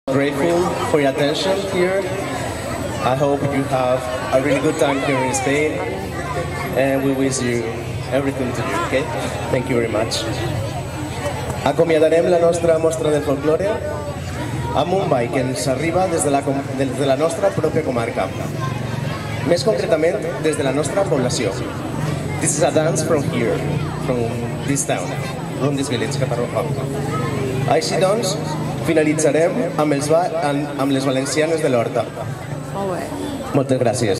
Grateful for your attention here. I hope you have a really good time here in Spain, and we wish you everything to you, okay? Thank you very much. Acomiadarem la nostra mostra del folklore amb un ball que ens arriba des de la nostra pròpia comarca, més concretament des de la nostra població. This is a dance from here, from this town, from this village, CATARROJA. Així doncs, finalitzarem amb les valencianes de l'Horta. Moltes gràcies.